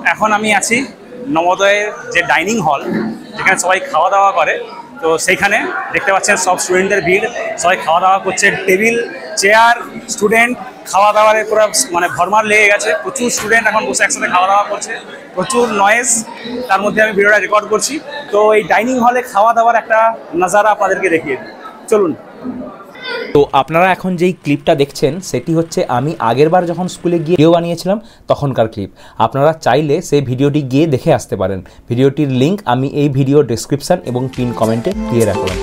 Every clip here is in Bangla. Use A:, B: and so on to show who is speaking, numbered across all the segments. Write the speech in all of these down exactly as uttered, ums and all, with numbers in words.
A: এখন আমি আছি নবোদয়ের যে ডাইনিং হল, যেখানে সবাই খাওয়া দাওয়া করে। তো সেইখানে দেখতে পাচ্ছেন সব স্টুডেন্টদের ভিড়, সবাই খাওয়া দাওয়া করছে। টেবিল, চেয়ার, স্টুডেন্ট, খাওয়া দাওয়ার পুরো মানে ভরমার লেগে গেছে। প্রচুর স্টুডেন্ট এখন বসে একসাথে খাওয়া দাওয়া করছে, প্রচুর নয়েজ, তার মধ্যে আমি ভিডিওটা রেকর্ড করছি। তো এই ডাইনিং হলে খাওয়া দাওয়ার একটা নজারা আপনাদেরকে দেখিয়ে দিই, চলুন।
B: তো আপনারা এখন যেই ক্লিপটা দেখছেন সেটি হচ্ছে আমি আগের বার যখন স্কুলে গিয়ে ভিডিও বানিয়েছিলাম তখনকার ক্লিপ। আপনারা চাইলে সেই ভিডিওটি গিয়ে দেখে আসতে পারেন। ভিডিওটির লিঙ্ক আমি এই ভিডিও ডেসক্রিপশন এবং পিন কমেন্টে দিয়ে রাখলাম।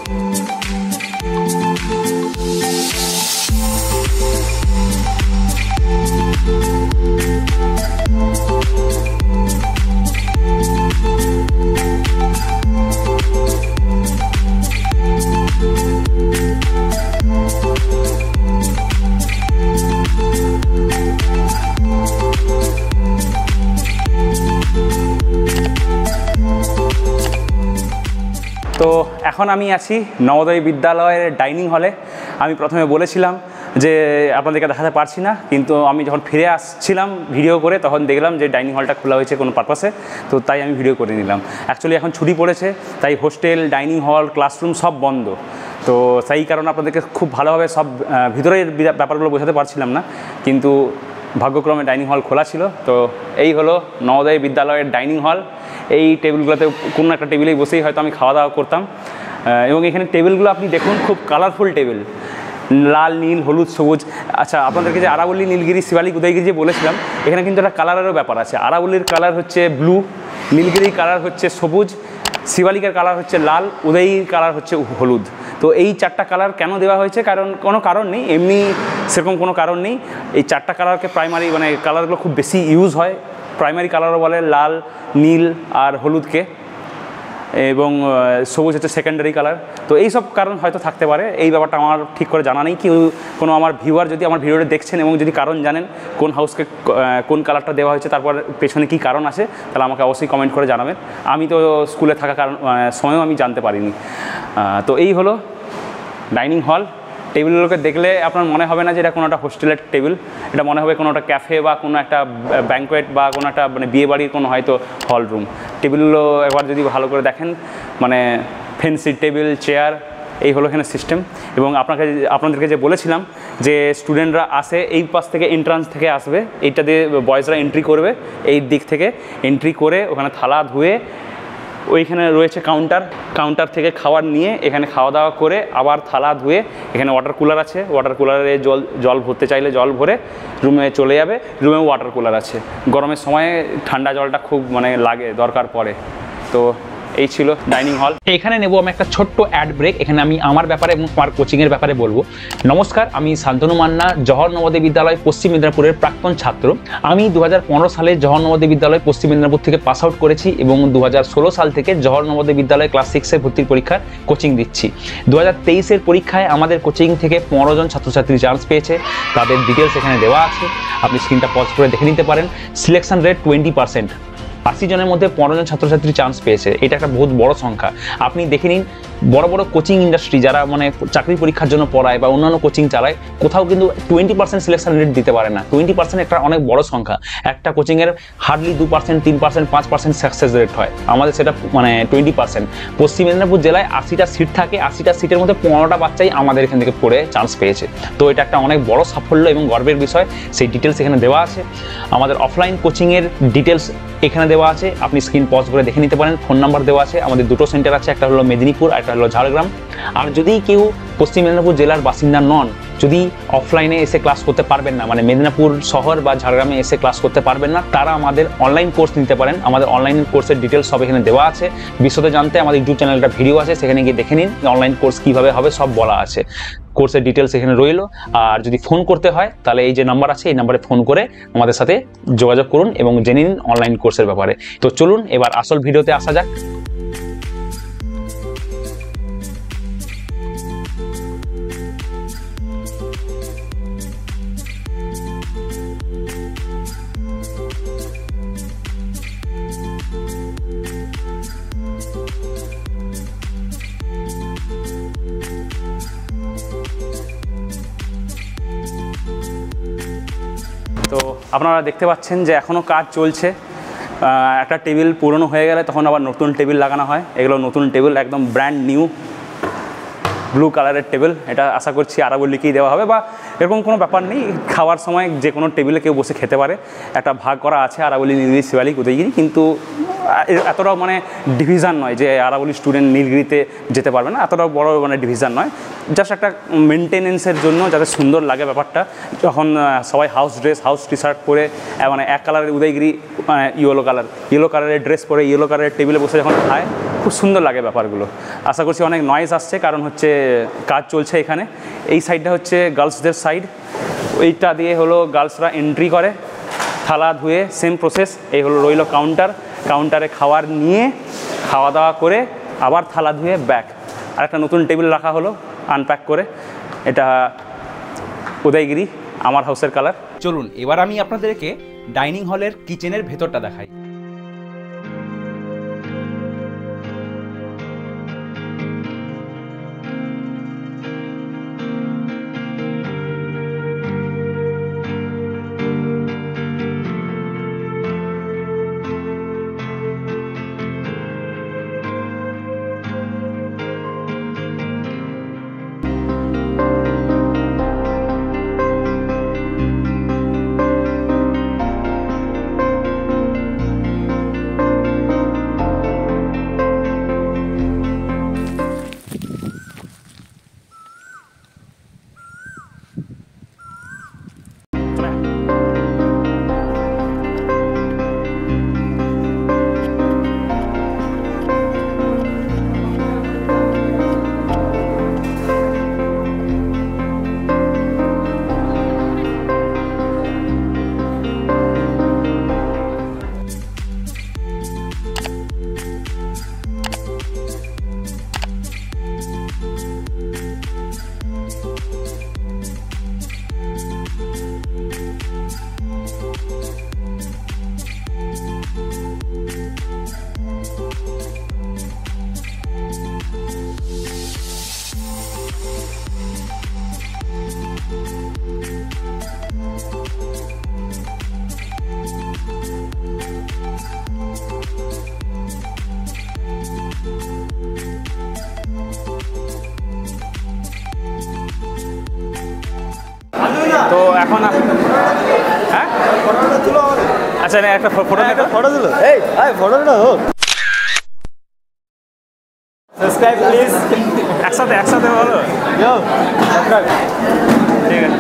A: তো এখন আমি আছি নবোদয় বিদ্যালয়ের ডাইনিং হলে। আমি প্রথমে বলেছিলাম যে আপনাদেরকে দেখাতে পারছি না, কিন্তু আমি যখন ফিরে আসছিলাম ভিডিও করে তখন দেখলাম যে ডাইনিং হলটা খোলা হয়েছে কোনো পারপাসে, তো তাই আমি ভিডিও করে নিলাম। অ্যাকচুয়ালি এখন ছুটি পড়েছে, তাই হোস্টেল, ডাইনিং হল, ক্লাসরুম সব বন্ধ। তো সেই কারণে আপনাদেরকে খুব ভালোভাবে সব ভিতরের ব্যাপারগুলো বোঝাতে পারছিলাম না, কিন্তু ভাগ্যক্রমে ডাইনিং হল খোলা ছিল। তো এই হলো নবোদয় বিদ্যালয়ের ডাইনিং হল। এই টেবিলগুলোতে কোনো একটা টেবিলেই বসেই হয়তো আমি খাওয়া দাওয়া করতাম। এবং এখানে টেবিলগুলো আপনি দেখুন, খুব কালারফুল টেবিল, লাল, নীল, হলুদ, সবুজ। আচ্ছা, আপনাদেরকে যে আরাবল্লী, নীলগিরি, শিবালিক, উদয়গিরি যে বলেছিলাম, এখানে কিন্তু একটা কালারেরও ব্যাপার আছে। আরাবল্লীর কালার হচ্ছে ব্লু, নীলগিরির কালার হচ্ছে সবুজ, শিবালিকের কালার হচ্ছে লাল, উদয়গিরির কালার হচ্ছে হলুদ। তো এই চারটা কালার কেন দেওয়া হয়েছে? কারণ কোনো কারণ নেই, এমনি সেরকম কোনো কারণ নেই। এই চারটা কালারকে প্রাইমারি মানে কালারগুলো খুব বেশি ইউজ হয়। প্রাইমারি কালারও বলে লাল, নীল আর হলুদকে, এবং সবুজ হচ্ছে সেকেন্ডারি কালার। তো এই সব কারণ হয়তো থাকতে পারে, এই ব্যাপারটা আমার ঠিক করে জানা নেই। কেউ কোনো আমার ভিউয়ার যদি আমার ভিডিওটা দেখছেন এবং যদি কারণ জানেন কোন হাউসকে কোন কালারটা দেওয়া হয়েছে, তারপর পেছনে কী কারণ আছে, তাহলে আমাকে অবশ্যই কমেন্ট করে জানাবেন। আমি তো স্কুলে থাকা কারণ সময়ও আমি জানতে পারিনি। তো এই হলো ডাইনিং হল। টেবিলগুলোকে দেখলে আপনার মনে হবে না যে এটা কোনো একটা হোস্টেলের টেবিল, এটা মনে হবে কোনো একটা ক্যাফে বা কোনো একটা ব্যাঙ্কোয়েট বা কোনো একটা মানে বিয়েবাড়ির কোনো হয়তো হল রুম। টেবিলগুলো একবার যদি ভালো করে দেখেন, মানে ফেন্সি টেবিল, চেয়ার, এই হলো এখানে সিস্টেম। এবং আপনাকে আপনাদেরকে যে বলেছিলাম যে স্টুডেন্টরা আসে এই পাশ থেকে, এন্ট্রান্স থেকে আসবে, এইটা দিয়ে বয়েজরা এন্ট্রি করবে, এই দিক থেকে এন্ট্রি করে ওখানে থালা ধুয়ে ওইখানে রয়েছে কাউন্টার, কাউন্টার থেকে খাবার নিয়ে এখানে খাওয়া দাওয়া করে আবার থালা ধুয়ে এখানে ওয়াটার কুলার আছে, ওয়াটার কুলারে জল জল ভরতে চাইলে জল ভরে রুমে চলে যাবে। রুমেও ওয়াটার কুলার আছে, গরমের সময়ে ঠান্ডা জলটা খুব মানে লাগে, দরকার পড়ে। তো এই ছিল ডাইনিং হল।
B: এখানে নেব আমি একটা ছোট্ট অ্যাড ব্রেক। এখানে আমি আমার ব্যাপারে এবং আমার কোচিংয়ের ব্যাপারে বলবো। নমস্কার, আমি শান্তনু মান্না, জওহর নবোদয় বিদ্যালয় পশ্চিম মেদিনীপুরের প্রাক্তন ছাত্র। আমি দু হাজার পনেরো সালে জওহর নবোদয় বিদ্যালয় পশ্চিম মেদিনীপুর থেকে পাস আউট করেছি এবং দু হাজার ষোলো সাল থেকে জওহর নবোদয় বিদ্যালয় ক্লাস সিক্সের ভর্তির পরীক্ষার কোচিং দিচ্ছি। দু হাজার তেইশের পরীক্ষায় আমাদের কোচিং থেকে পনেরো জন ছাত্রছাত্রী চান্স পেয়েছে, তাদের ডিটেলস এখানে দেওয়া আছে, আপনি স্ক্রিনটা পজ করে দেখে নিতে পারেন। সিলেকশন রেট টোয়েন্টি পার্সেন্ট, আশি জনের মধ্যে পনেরো জন ছাত্রছাত্রী চান্স পেয়েছে, এটা একটা বহুত বড় সংখ্যা। আপনি দেখে নিন, বড় বড় কোচিং ইন্ডাস্ট্রি যারা মানে চাকরি পরীক্ষার জন্য পড়ায় বা অন্যান্য কোচিং চালায়, কোথাও কিন্তু টোয়েন্টি পার্সেন্ট সিলেকশন রেট দিতে পারে না। টোয়েন্টি পার্সেন্ট একটা অনেক বড় সংখ্যা। একটা কোচিংয়ের হার্ডলি দু পার্সেন্ট, তিন পার্সেন্ট, পাঁচ পার্সেন্ট সাকসেস রেট হয়, আমাদের সেটা মানে টোয়েন্টি পার্সেন্ট। পশ্চিম মেদিনীপুর জেলায় আশিটা সিট থাকে, আশিটা সিটের মধ্যে পনেরোটা বাচ্চাই আমাদের এখান থেকে পড়ে চান্স পেয়েছে। তো এটা একটা অনেক বড় সাফল্য এবং গর্বের বিষয়। সেই ডিটেলস এখানে দেওয়া আছে। আমাদের অফলাইন কোচিংয়ের ডিটেলস এখানে দেওয়া আছে, আপনি স্ক্রিন পজ করে দেখে নিতে পারেন। ফোন নাম্বার দেওয়া আছে। আমাদের দুটো সেন্টার আছে, একটা হলো মেদিনীপুর, একটা হলো ঝাড়গ্রাম। আর যদি কেউ পশ্চিম মেদিনীপুর জেলার বাসিন্দা নন, যদি অফলাইনে এসে ক্লাস করতে পারবেন না, মানে মেদিনীপুর শহর বা ঝাড়গ্রামে এসে ক্লাস করতে পারবেন না, তারা আমাদের অনলাইন কোর্স নিতে পারেন। আমাদের অনলাইন কোর্সের ডিটেলস সব এখানে দেওয়া আছে। বিশদে জানতে আমাদের ইউটিউব চ্যানেলটা ভিডিও আছে, সেখানে গিয়ে দেখে নিন। অনলাইন কোর্স কীভাবে হবে সব বলা আছে। কোর্সের ডিটেলস এখানে রইল। আর যদি ফোন করতে হয় তাহলে এই যে নাম্বার আছে, এই নাম্বারে ফোন করে আমাদের সাথে যোগাযোগ করুন এবং জেনে নিন অনলাইন কোর্সের ব্যাপারে। তো চলুন এবার আসল ভিডিওতে আসা যাক।
A: তো আপনারা দেখতে পাচ্ছেন যে এখনও কাজ চলছে। একটা টেবিল পুরনো হয়ে গেলে তখন আবার নতুন টেবিল লাগানো হয়। এগুলো নতুন টেবিল, একদম ব্র্যান্ড নিউ ব্লু কালারের টেবিল। এটা আশা করছি আরাবল্লীকেই দেওয়া হবে, বা এরকম কোনো ব্যাপার নেই, খাওয়ার সময় যে কোনো টেবিলে কেউ বসে খেতে পারে। একটা ভাগ করা আছে আরাবল্লী, নীলগিরি, শিবালিক, উদয়গিরি, কিন্তু এতটাও মানে ডিভিশন নয় যে আরাবল্লী স্টুডেন্ট নীলগিরিতে যেতে পারবে না, এতটাও বড় মানে ডিভিশন নয়। জাস্ট একটা মেনটেনেন্সের জন্য যাতে সুন্দর লাগে ব্যাপারটা, যখন সবাই house dress house T shirt পরে মানে এক কালারের উদয়গিরি ইয়েলো কালার ইয়েলো কালারের ড্রেস পরে ইয়েলো কালারের টেবিলে বসে যখন খায় খুব সুন্দর লাগে ব্যাপারগুলো। আশা করছি অনেক নয়েজ আসছে, কারণ হচ্ছে কাজ চলছে এখানে। এই সাইডটা হচ্ছে গার্লসদের সাইড, এইটা দিয়ে হলো গার্লসরা এন্ট্রি করে, থালা ধুয়ে সেম প্রসেস। এই হলো রইল কাউন্টার, কাউন্টারে খাবার নিয়ে খাওয়া দাওয়া করে আবার থালা ধুয়ে ব্যাক। আর একটা নতুন টেবিল রাখা হলো আনপ্যাক করে, এটা উদয়গিরি আমার হাউসের কালার।
B: চলুন এবার আমি আপনাদেরকে ডাইনিং হলের কিচেনের ভেতরটা দেখাই।
A: তো এখন হ্যাঁ আচ্ছা একটা ফটো একটা ফটো দিল, এই ফটোটা হোক, সাবস্ক্রাইব প্লিজ, একসাথে একসাথে বলো, ঠিক আছে।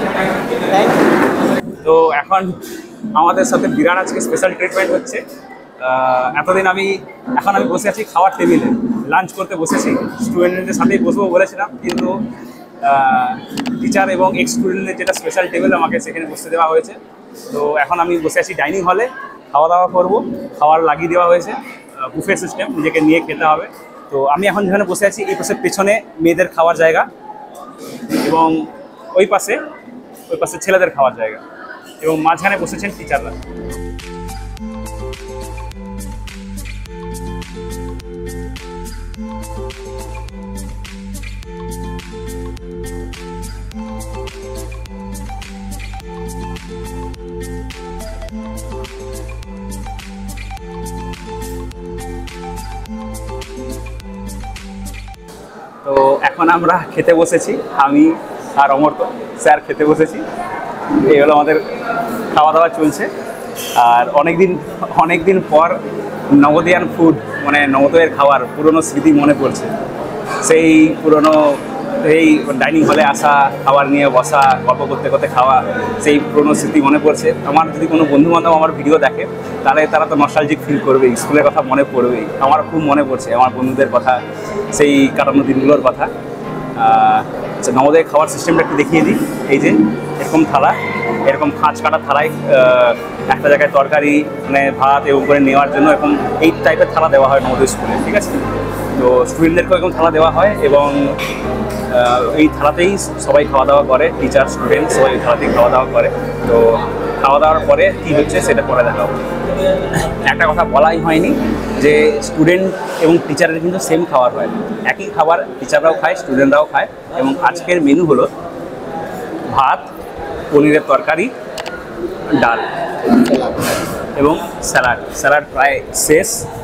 A: তো এখন আমাদের সাথে বিরাট আজকে স্পেশাল ট্রিটমেন্ট হচ্ছে। এতদিন আমি এখন আমি বসে আছি খাওয়ার টেবিলে, লাঞ্চ করতে বসেছি, স্টুডেন্টদের সাথেই বসবো বলেছিলাম, কিন্তু টিচার এবং এক্স স্টুডেন্টদের যেটা স্পেশাল টেবিল আমাকে সেখানে বসতে দেওয়া হয়েছে। তো এখন আমি বসে আছি ডাইনিং হলে, খাওয়া দাওয়া করবো। খাবার লাগিয়ে দেওয়া হয়েছে, বুফে সিস্টেম, নিজেকে নিয়ে খেতে হবে। তো আমি এখন যেখানে বসে আছি এই পাশে পেছনে মেয়েদের খাওয়ার জায়গা, এবং ওই পাশে ওই পাশে ছেলেদের খাওয়ার জায়গা, এবং মাঝখানে বসেছেন টিচাররা। তো এখন আমরা খেতে বসেছি, আমি আর অমর্ত স্যার খেতে বসেছি। এই হলো আমাদের খাওয়া দাওয়া চলছে। আর অনেক দিন অনেক দিন পর নবোদয়ান ফুড, মানে নবোদয়ের খাবার পুরনো স্মৃতি মনে পড়ছে। সেই পুরনো এই ডাইনিং হলে আসা, খাবার নিয়ে বসা, গল্প করতে করতে খাওয়া, সেই পুরনো স্মৃতি মনে পড়ছে। আমার যদি কোনো বন্ধুবান্ধব আমার ভিডিও দেখে তাহলে তারা তো নস্টালজিক ফিল করবেই, স্কুলের কথা মনে পড়বেই। আমার খুব মনে পড়ছে আমার বন্ধুদের কথা, সেই কাটানো দিনগুলোর কথা। আচ্ছা, নবোদয়ের খাওয়ার সিস্টেমটা একটু দেখিয়ে দিই। এই যে এরকম থালা, এরকম খাঁজ কাটা থালায় একটা জায়গায় তরকারি মানে ভাত এবং করে নেওয়ার জন্য এরকম এই টাইপের থালা দেওয়া হয় নবোদয় স্কুলে, ঠিক আছে। তো স্টুডেন্টদেরকেও এরকম থালা দেওয়া হয়, এবং এই থালাতেই সবাই খাওয়া দাওয়া করে, টিচার স্টুডেন্ট সবাই এই থালাতেই খাওয়া দাওয়া করে। তো খাওয়া দাওয়ার পরে কী হচ্ছে সেটা পরে দেখাবো। একটা কথা বলাই হয়নি যে স্টুডেন্ট এবং টিচারের কিন্তু সেম খাবার হয়, একই খাবার টিচাররাও খায়, স্টুডেন্টরাও খায়। এবং আজকের মেনু হলো ভাত, পনিরের তরকারি, ডাল, এবং স্যালাড স্যালাড প্রায় শেষ।